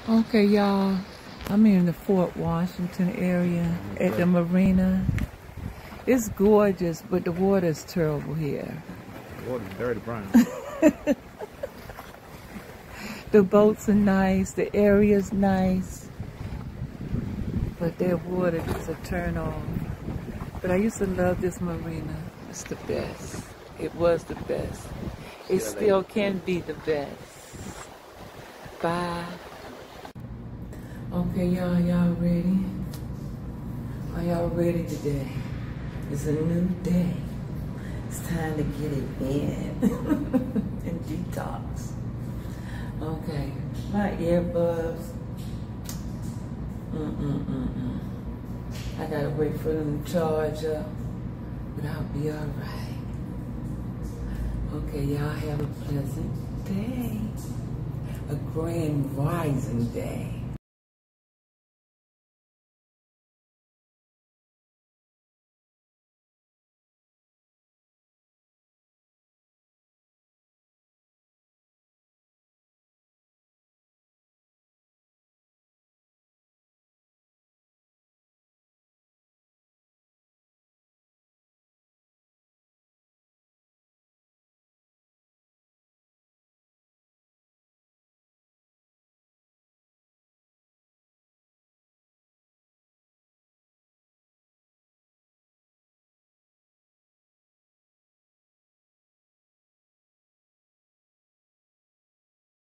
Okay, y'all, I'm in the Fort Washington area at the marina. It's gorgeous, but the water is terrible here. The water's dirty brown. The boats are nice, the area's nice, but their water is a turn off. But I used to love this marina. It's the best. It was the best. It still can be the best. Bye. Okay, y'all ready? Are y'all ready today? It's a new day. It's time to get it in and detox. Okay, my earbuds. I gotta wait for them to charge up, but I'll be all right. Okay, y'all have a pleasant day. A grand rising day.